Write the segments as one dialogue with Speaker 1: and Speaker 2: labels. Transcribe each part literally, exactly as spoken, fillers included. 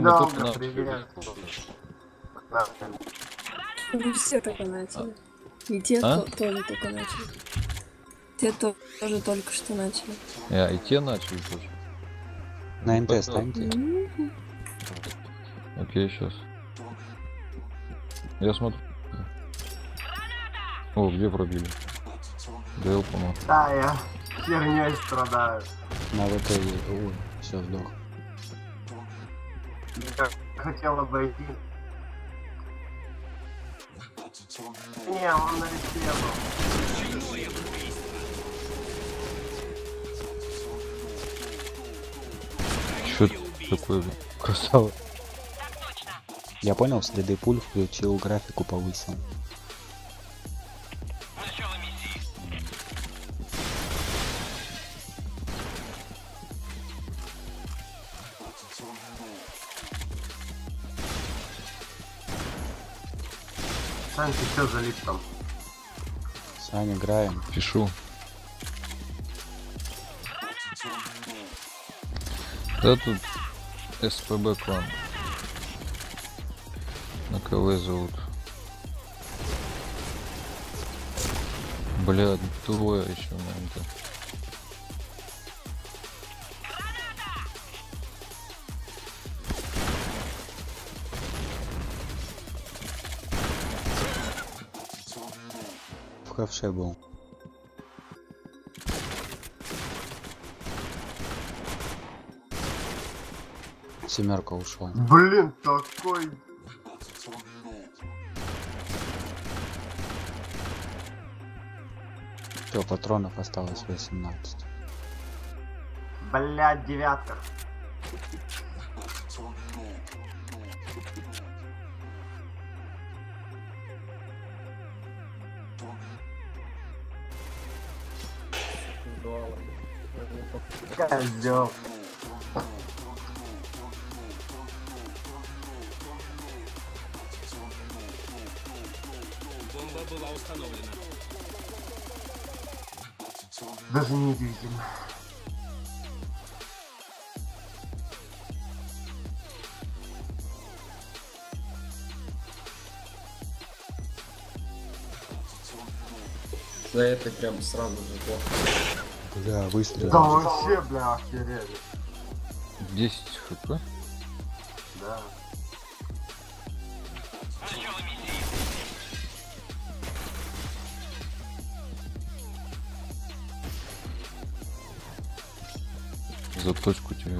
Speaker 1: мы только
Speaker 2: Долго,
Speaker 1: начали.
Speaker 2: привет.
Speaker 3: Вы все только начали. И те
Speaker 1: А?
Speaker 3: то- тоже только начали. Те то- тоже только что начали.
Speaker 1: А, и те начали тоже.
Speaker 4: На НТ
Speaker 1: Потом.
Speaker 4: станьте.
Speaker 3: Мгм.
Speaker 1: Окей, сейчас. Я смотрю. О, где пробили? Дейл, по-моему.
Speaker 2: Да, я херней страдаю.
Speaker 4: На ВТ едет. Ой, все, сдох.
Speaker 2: Я хотел обойти. Не, он нарисовал.
Speaker 1: Чё это такое, блин? Красава.
Speaker 4: Я понял, следы пуль включил, графику повысил.
Speaker 2: Сань, ты чё залип там?
Speaker 4: Сань, играем.
Speaker 1: Пишу. Да тут СПБ клан. На КВ зовут. Бля, двое еще на МТ.
Speaker 4: В ковше был. Семерка ушел.
Speaker 2: Блин, такой...
Speaker 4: Все, патронов осталось восемнадцать.
Speaker 2: Блядь, девятка. Козёл.
Speaker 5: Бомба была установлена.
Speaker 2: Даже не видим.
Speaker 6: За это прям сразу же плохо.
Speaker 4: Бля, выстрел.
Speaker 2: Да вообще, бля, охерели.
Speaker 1: десять хп.
Speaker 2: Да.
Speaker 1: За точку тебя.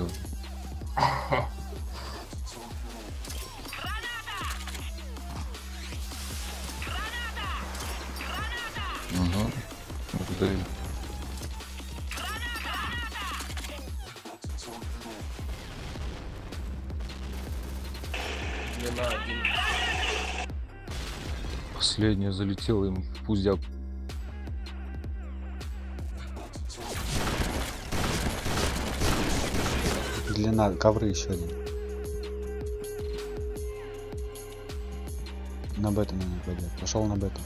Speaker 1: Ага. Благодарю.
Speaker 6: Длина один.
Speaker 1: Последняя залетела им в пуздяк.
Speaker 4: Длина, ковры еще один. На бету на них пойдет. Пошел на бету.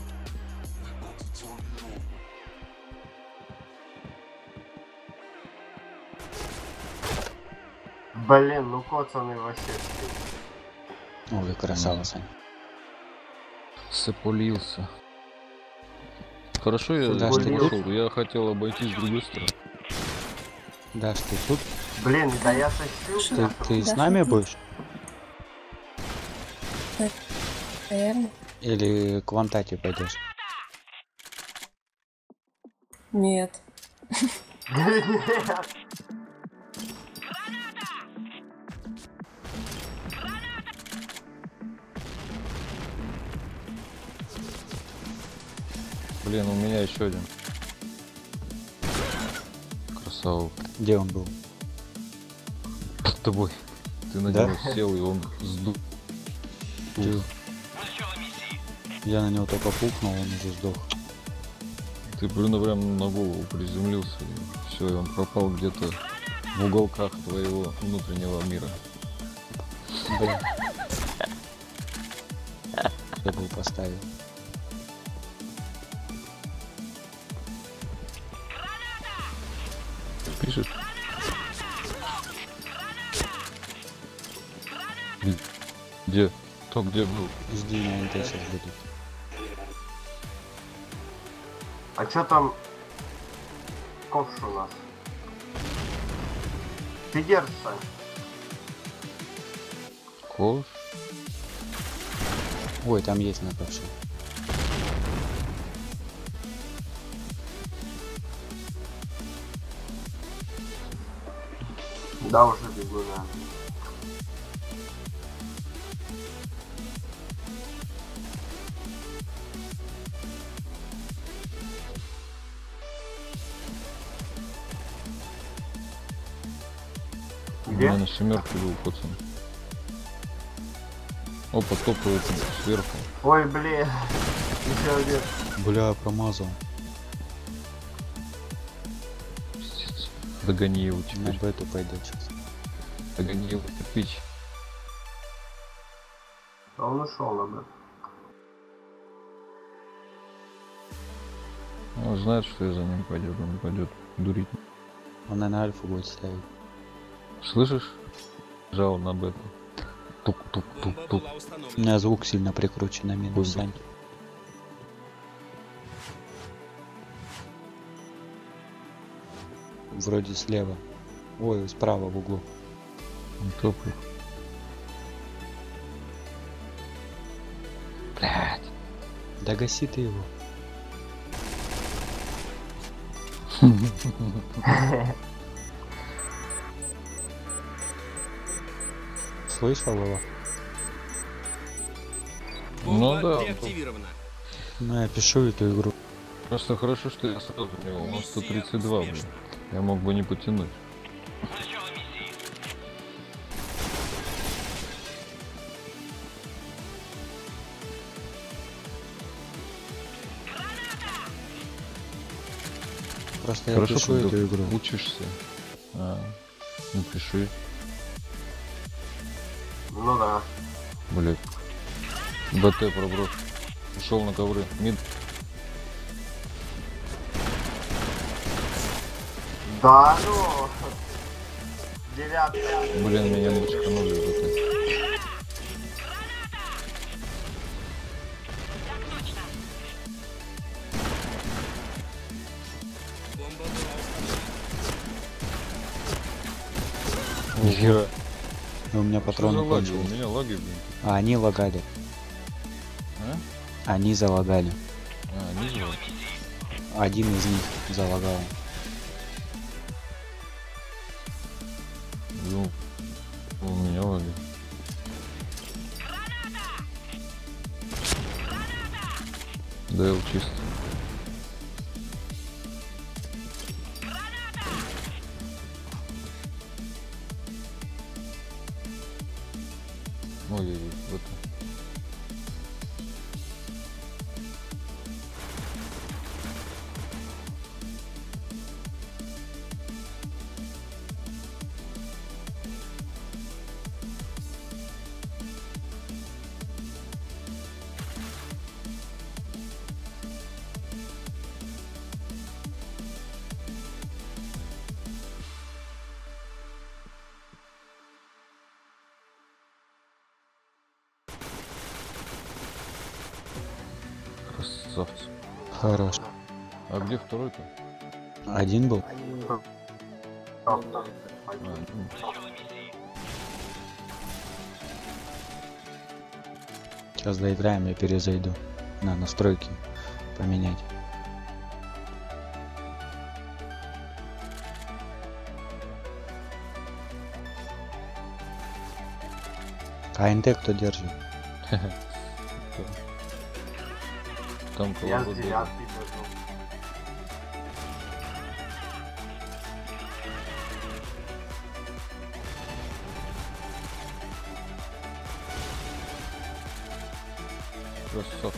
Speaker 2: Блин, ну коцаный вообще.
Speaker 4: Ой, красава, Сань.
Speaker 1: Сополился. Хорошо, я
Speaker 4: Да,
Speaker 1: не
Speaker 2: что ты
Speaker 1: пошел. Я хотел обойти с другой стороны.
Speaker 4: Даш, ты тут?
Speaker 2: Блин, да я сочтил,
Speaker 4: Ты, ты с
Speaker 3: Даша,
Speaker 4: нами
Speaker 3: ты-
Speaker 4: будешь?
Speaker 3: Наверное.
Speaker 4: Или к Вантате пойдешь?
Speaker 3: Нет.
Speaker 2: Нет.
Speaker 1: Блин, у меня еще один. Красава.
Speaker 4: Где он был?
Speaker 1: Под тобой. Ты на
Speaker 4: Да?
Speaker 1: него сел, и он сдул.
Speaker 4: Ух. Я на него только пукнул, он уже сдох.
Speaker 1: Ты блин, прям на голову приземлился. И все, и он пропал где-то в уголках твоего внутреннего мира.
Speaker 4: Блин. Я был поставил.
Speaker 1: Пишет. Где? Кто где был?
Speaker 4: Жди, на НТ сейчас будет.
Speaker 2: А чё там? Ковш у нас. Ты держишься?
Speaker 1: Ковш?
Speaker 4: Ой, там есть на ковше.
Speaker 2: Да, уже бегу, да.
Speaker 1: У
Speaker 2: Где?
Speaker 1: меня на семерке был пацан. Опа, топает сверху.
Speaker 2: Ой, блин. Еще один.
Speaker 4: Бля, промазал.
Speaker 1: Пиздец. Догони его
Speaker 4: На
Speaker 1: теперь.
Speaker 4: бету пойдет сейчас.
Speaker 1: Догони его кирпич.
Speaker 2: А он ушел на бэт.
Speaker 1: Он знает, что я за ним пойдет, он пойдет дурить.
Speaker 4: Он, наверное, альфу будет ставить.
Speaker 1: Слышишь? Жал на бету. Тук-тук-тук-тук.
Speaker 4: У меня звук сильно прикручен на минус,
Speaker 1: Буду.
Speaker 4: Сань. Вроде слева. Ой, справа в углу.
Speaker 1: Он топлив. Блять.
Speaker 4: Да гаси ты его. Слышал его?
Speaker 1: Ну да, он топ.
Speaker 4: Ну я пишу эту игру.
Speaker 1: Просто хорошо, что я сразу у него. Он сто тридцать два, блин. Я мог бы не потянуть.
Speaker 4: Просто я
Speaker 1: Хорошо,
Speaker 4: пишу
Speaker 1: когда
Speaker 4: эту игру.
Speaker 1: учишься. А, ну пиши.
Speaker 2: Ну да.
Speaker 1: Блять. БТ проброс. Ушел на ковры. Мид.
Speaker 2: Да ну. Девятый.
Speaker 1: Блин, меня мочканули в БТ. Нихера.
Speaker 4: И у меня
Speaker 1: Что за
Speaker 4: патроны
Speaker 1: лаги? У
Speaker 4: кончились.
Speaker 1: меня лаги, блин.
Speaker 4: А они лагали.
Speaker 1: А?
Speaker 4: Они залагали.
Speaker 1: А, не знаю.
Speaker 4: Один из них залагал.
Speaker 1: Ну, у меня лаги. Дейл чисто. Ой-ой-ой, вот. Красавцы.
Speaker 4: Хорош.
Speaker 1: А где второй-то?
Speaker 4: Один был?
Speaker 1: А, ну,
Speaker 4: Сейчас доиграем, я перезайду. На настройки поменять. КНТ кто держит?
Speaker 1: там
Speaker 2: Я с
Speaker 1: кого
Speaker 2: девяткой держу.
Speaker 1: Красавцы.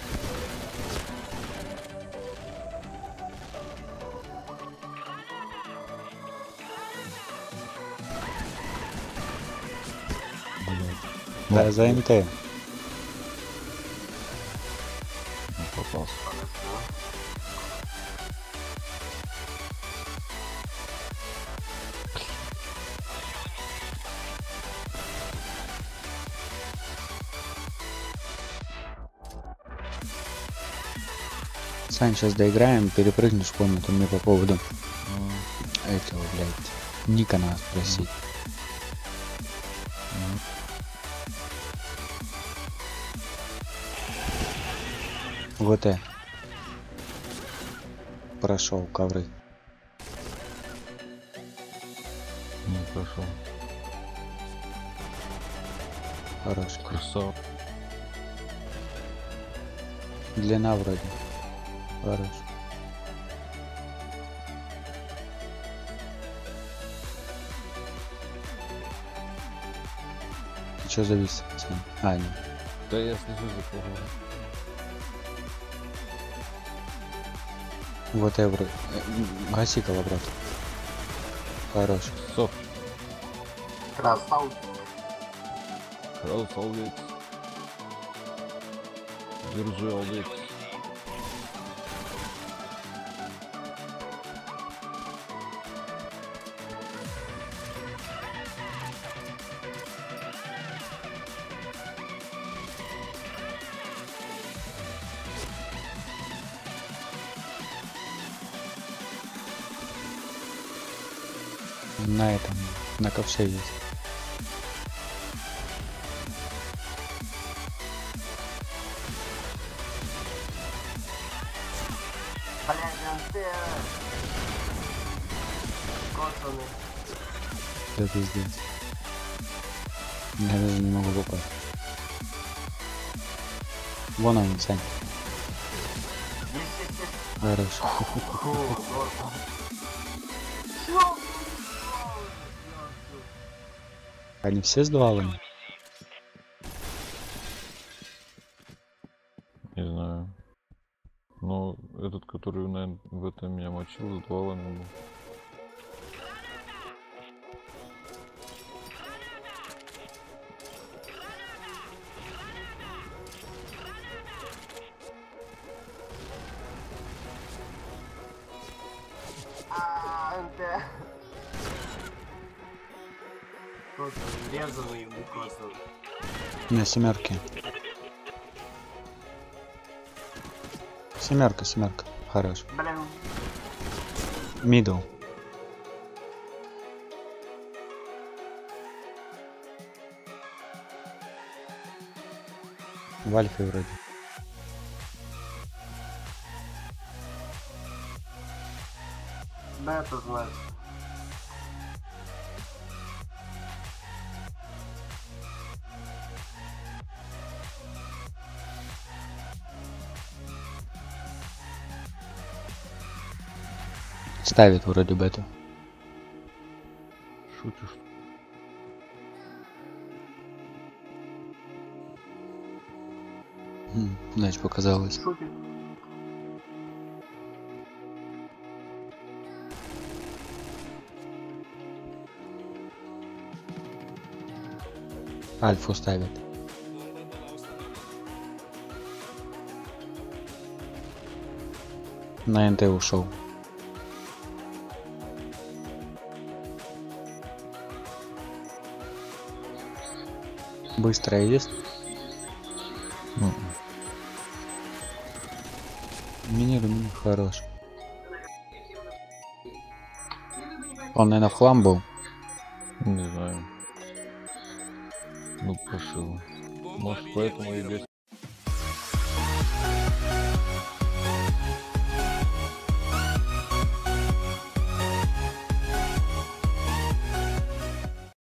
Speaker 4: Да, за НТ.
Speaker 1: Ну, попался.
Speaker 4: Сань, сейчас доиграем, перепрыгнешь в комнату мне по поводу
Speaker 1: А,
Speaker 4: этого, блядь, ника надо спросить. Вот э. Прошел ковры.
Speaker 1: не прошел.
Speaker 4: Хорош.
Speaker 1: Красава.
Speaker 4: Длина вроде. Хорош. Ты чё завис, Сань? А, нет.
Speaker 1: Да я слежу за тобой.
Speaker 4: Вот я вроде. э, Гаси колобрат. Хорош.
Speaker 1: Соф.
Speaker 2: Красавчик.
Speaker 1: Красавец. Держи, Алекс.
Speaker 4: На этом, на ковше есть.
Speaker 2: Блядь, НТ. Коцаны.
Speaker 4: Да пиздец. Я даже не могу попасть. Вон он, Сань.
Speaker 2: Есть, есть, есть.
Speaker 4: Хорош.
Speaker 2: Фу, норма. Чё?
Speaker 4: Они все с дуалами?
Speaker 1: Не знаю. Но этот, который, наверное, в этом меня мочил, с дуалами был.
Speaker 2: А, НТ. Коцаны, резаный, не коцаны.
Speaker 4: На семерке. Семерка, семерка. Хорош.
Speaker 2: Блин.
Speaker 4: Мидл. В альфе вроде.
Speaker 2: Да, это значит.
Speaker 4: Ставит вроде бету.
Speaker 1: Шутишь?
Speaker 4: Хм, значит показалось.
Speaker 2: Шутит.
Speaker 4: Альфу ставит. На НТ ушел. Быстро есть.
Speaker 1: Ну,
Speaker 4: Минир, минир, хорош. Он, наверное, в хлам был.
Speaker 1: не знаю. Ну, пошел. Может, поэтому и без